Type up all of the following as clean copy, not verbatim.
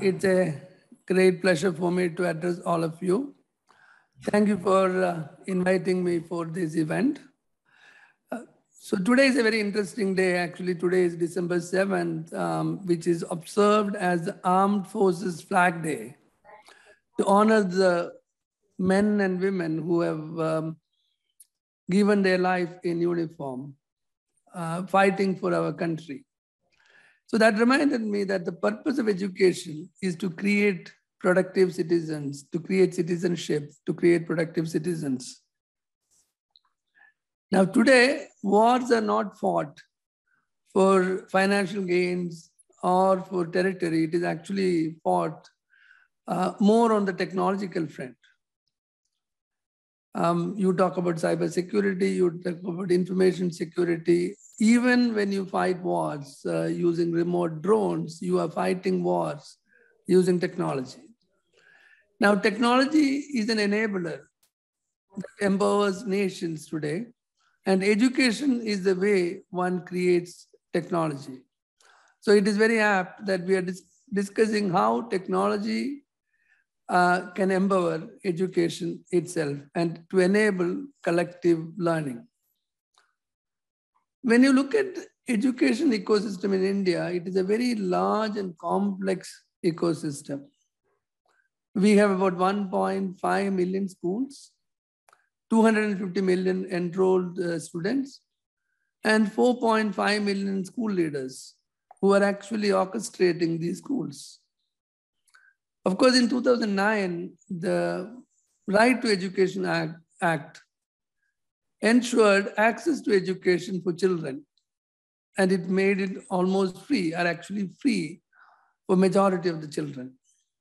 It's a great pleasure for me to address all of you. Thank you for inviting me for this event. So today is a very interesting day. Actually, today is December 7th, which is observed as the Armed Forces Flag Day to honor the men and women who have given their life in uniform, fighting for our country. So that reminded me that the purpose of education is to create productive citizens, to create citizenship, to create productive citizens. Now today, wars are not fought for financial gains or for territory. It is actually fought more on the technological front. You talk about cybersecurity, you talk about information security. Even when you fight wars using remote drones, you are fighting wars using technology. Now, technology is an enabler that empowers nations today, and education is the way one creates technology. So it is very apt that we are discussing how technology can empower education itself and to enable collective learning. When you look at education ecosystem in India, it is a very large and complex ecosystem. We have about 1.5 million schools, 250 million enrolled students, and 4.5 million school leaders who are actually orchestrating these schools. Of course, in 2009, the Right to Education Act ensured access to education for children, and it made it almost free, or actually free, for majority of the children.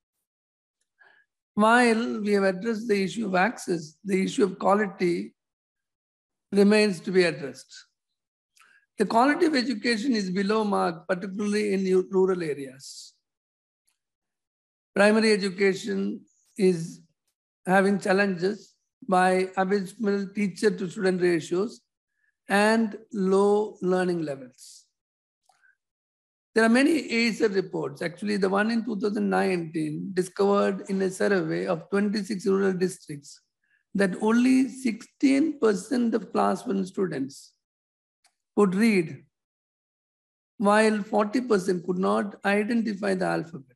While we have addressed the issue of access, the issue of quality remains to be addressed. The quality of education is below mark, particularly in rural areas. Primary education is having challenges by abysmal teacher to student ratios and low learning levels. There are many ACER reports. Actually, the one in 2019 discovered in a survey of 26 rural districts that only 16% of class 1 students could read, while 40% could not identify the alphabet.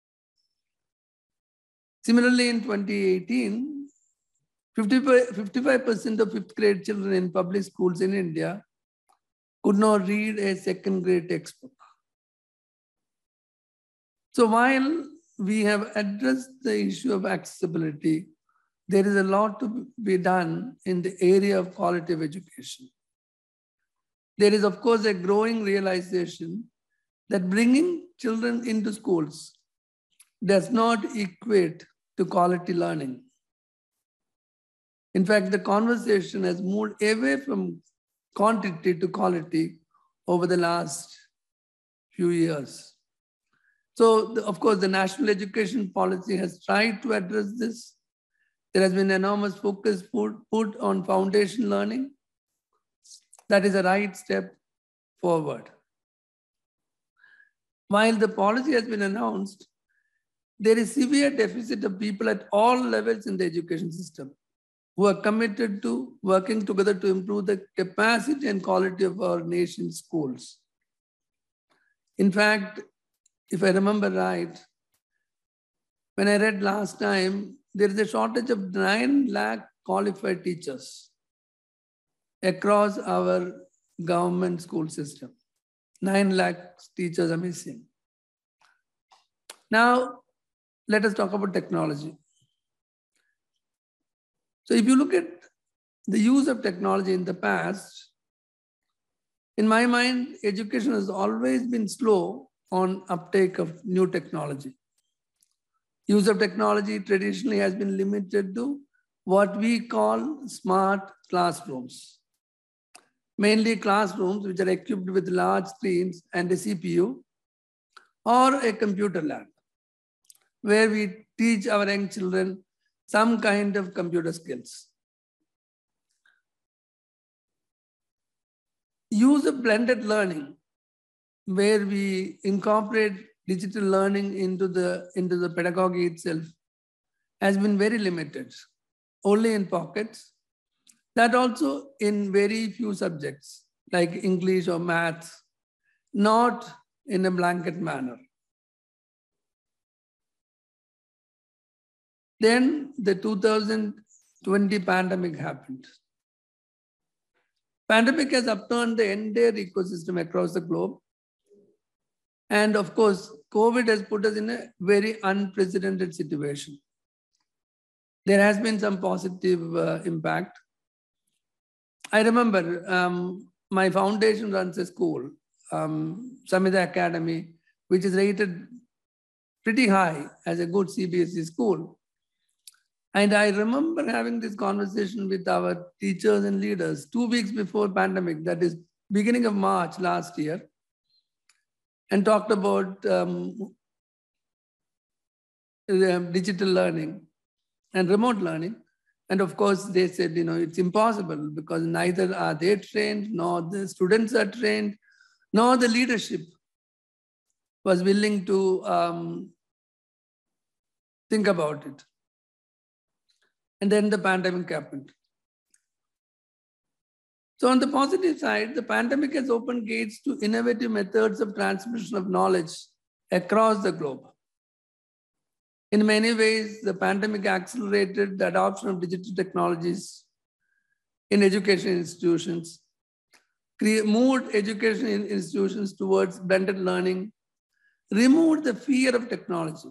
Similarly, in 2018, 55% of 5th grade children in public schools in India could not read a 2nd grade textbook. So while we have addressed the issue of accessibility, there is a lot to be done in the area of quality of education. There is, of course, a growing realization that bringing children into schools does not equate to quality learning. In fact, the conversation has moved away from quantity to quality over the last few years. So, of course, the national education policy has tried to address this. There has been enormous focus put on foundation learning. That is a right step forward. While the policy has been announced, there is severe deficit of people at all levels in the education system who are committed to working together to improve the capacity and quality of our nation's schools. In fact, if I remember right, when I read last time, there is a shortage of 9 lakh qualified teachers across our government school system. 9 lakh teachers are missing. Now, let us talk about technology. So if you look at the use of technology in the past, in my mind, education has always been slow on uptake of new technology. Use of technology traditionally has been limited to what we call smart classrooms. Mainly classrooms which are equipped with large screens and a CPU or a computer lab, where we teach our young children some kind of computer skills. Use of blended learning, where we incorporate digital learning into the pedagogy itself has been very limited, only in pockets. That also in very few subjects like English or maths, not in a blanket manner. Then the 2020 pandemic happened. Pandemic has upturned the entire ecosystem across the globe. And of course, COVID has put us in a very unprecedented situation. There has been some positive impact. I remember my foundation runs a school, Samhita Academy, which is rated pretty high as a good CBSE school. And I remember having this conversation with our teachers and leaders 2 weeks before pandemic, that is beginning of March last year, and talked about digital learning and remote learning. And of course, they said, it's impossible because neither are they trained, nor the students are trained, nor the leadership was willing to think about it. And then the pandemic happened. So on the positive side, the pandemic has opened gates to innovative methods of transmission of knowledge across the globe. In many ways, the pandemic accelerated the adoption of digital technologies in education institutions, moved education institutions towards blended learning, removed the fear of technology,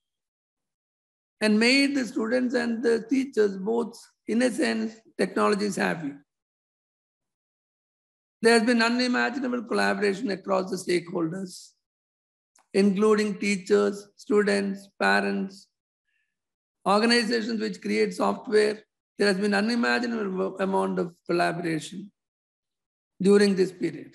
and made the students and the teachers both, in a sense, technology savvy. There has been unimaginable collaboration across the stakeholders, including teachers, students, parents, organizations which create software. There has been unimaginable amount of collaboration during this period.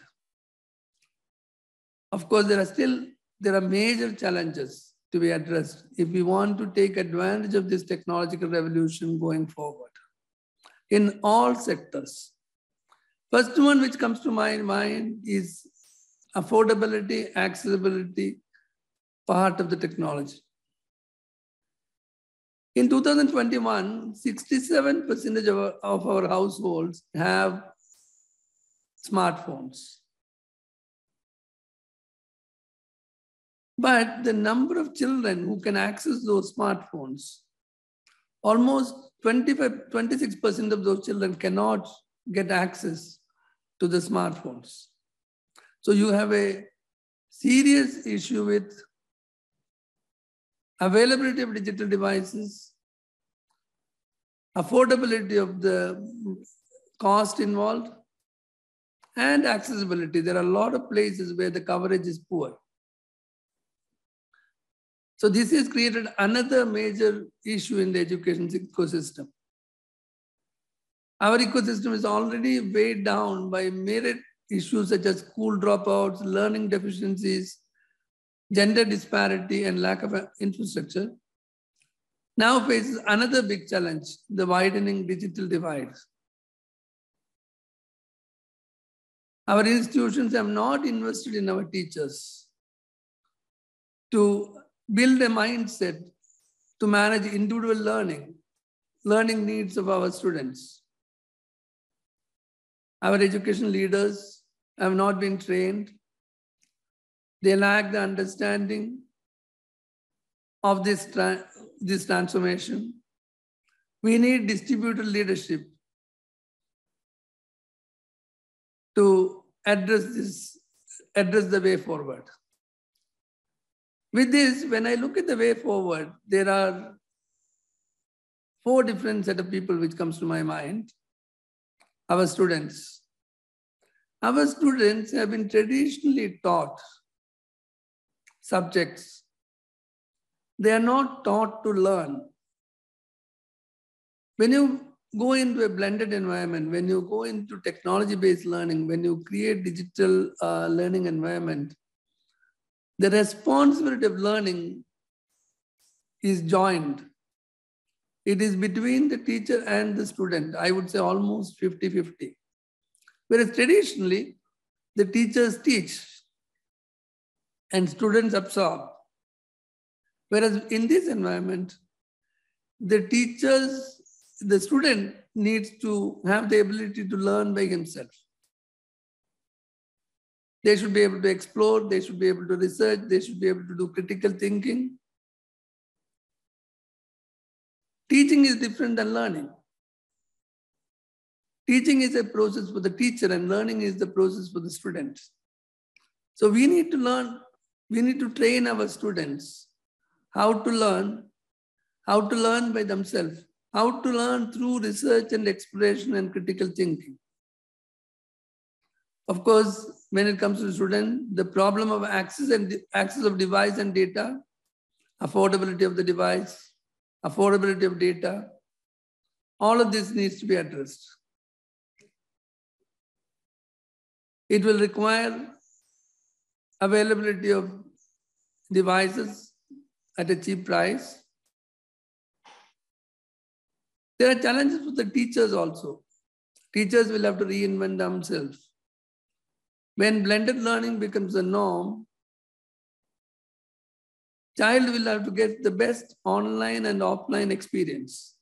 Of course, there are major challenges to be addressed if we want to take advantage of this technological revolution going forward in all sectors. First one which comes to my mind is affordability, accessibility part of the technology. In 2021, 67% of our households have smartphones. But the number of children who can access those smartphones, almost 26% of those children cannot get access to the smartphones. So you have a serious issue with availability of digital devices, affordability of the cost involved, and accessibility. There are a lot of places where the coverage is poor. So this has created another major issue in the education ecosystem. Our ecosystem is already weighed down by myriad issues such as school dropouts, learning deficiencies, gender disparity, and lack of infrastructure. Now faces another big challenge, the widening digital divide. Our institutions have not invested in our teachers to build a mindset to manage individual learning needs of our students. Our education leaders have not been trained. They lack the understanding of this transformation. We need distributed leadership to address the way forward. With this, when I look at the way forward, there are 4 different set of people which comes to my mind. Our students. Our students have been traditionally taught subjects. They are not taught to learn. When you go into a blended environment, when you go into technology-based learning, when you create digital learning environment, the responsibility of learning is joined. It is between the teacher and the student. I would say almost 50-50. Whereas traditionally, the teachers teach and students absorb. Whereas in this environment, the student needs to have the ability to learn by himself. They should be able to explore, they should be able to research, they should be able to do critical thinking. Teaching is different than learning. Teaching is a process for the teacher and learning is the process for the students. So we need to learn, we need to train our students how to learn by themselves, how to learn through research and exploration and critical thinking. Of course, when it comes to the student, the problem of access of device and data, affordability of the device, affordability of data, all of this needs to be addressed. It will require availability of devices at a cheap price. There are challenges for the teachers also. Teachers will have to reinvent themselves. When blended learning becomes the norm, child will have to get the best online and offline experience.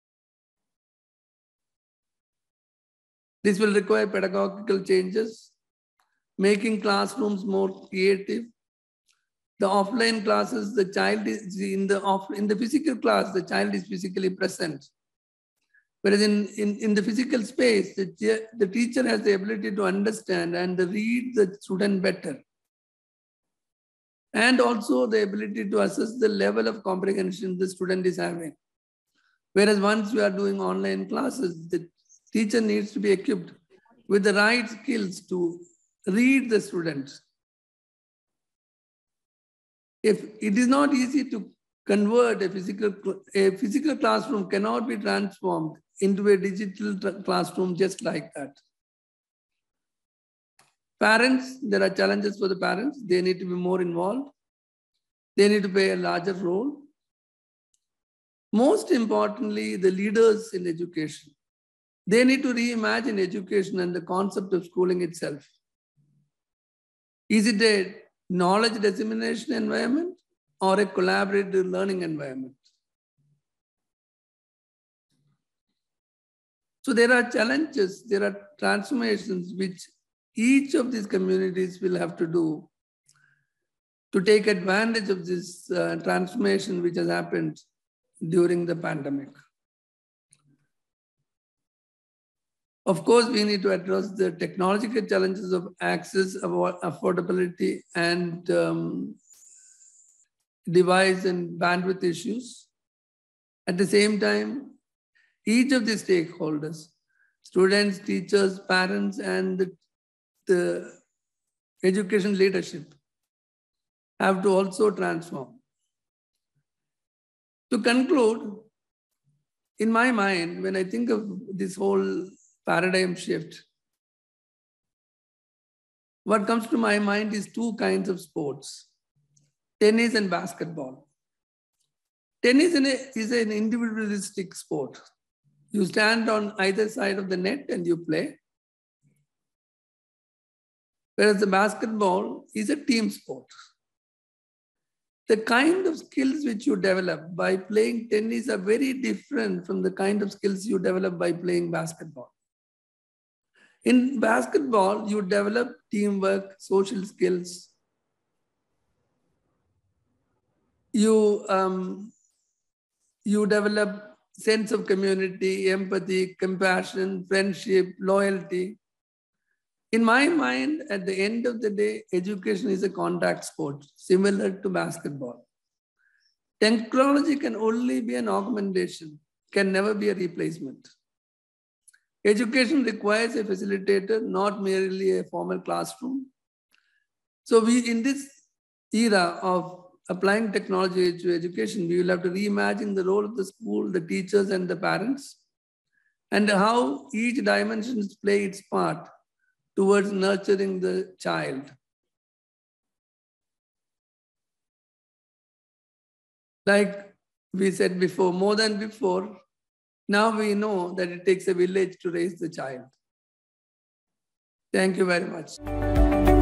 This will require pedagogical changes, making classrooms more creative. The offline classes, the child is in the physical class, the child is physically present. Whereas in the physical space, the teacher has the ability to understand and read the student better. And also the ability to assess the level of comprehension the student is having. Whereas once we are doing online classes, the teacher needs to be equipped with the right skills to read the students. If it is not easy to convert a physical classroom cannot be transformed into a digital classroom just like that. Parents, there are challenges for the parents. They need to be more involved. They need to play a larger role. Most importantly, the leaders in education. They need to reimagine education and the concept of schooling itself. Is it a knowledge dissemination environment or a collaborative learning environment? So there are challenges, there are transformations which each of these communities will have to do to take advantage of this transformation which has happened during the pandemic. Of course, we need to address the technological challenges of access, affordability, and device and bandwidth issues. At the same time, each of the stakeholders, students, teachers, parents, and the education leadership have to also transform. To conclude, in my mind, when I think of this whole paradigm shift, what comes to my mind is two kinds of sports, tennis and basketball. Tennis is an individualistic sport. You stand on either side of the net and you play. Whereas the basketball is a team sport. The kind of skills which you develop by playing tennis are very different from the kind of skills you develop by playing basketball. In basketball, you develop teamwork, social skills. You develop sense of community, empathy, compassion, friendship, loyalty. In my mind, at the end of the day, education is a contact sport, similar to basketball. Technology can only be an augmentation, can never be a replacement. Education requires a facilitator, not merely a formal classroom. So in this era of applying technology to education, we will have to reimagine the role of the school, the teachers, and the parents, and how each dimension play its part towards nurturing the child. Like we said before, more than before, now we know that it takes a village to raise the child. Thank you very much.